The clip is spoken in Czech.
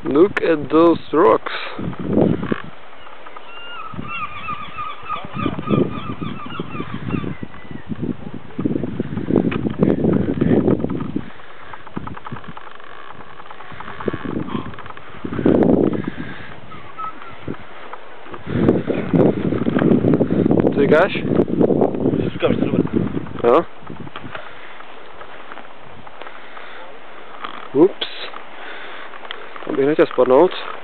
Look at those rocks. Co říkáš? Říkám, že to dobré. Jo? Ups. Tam bych nechtěl spadnout.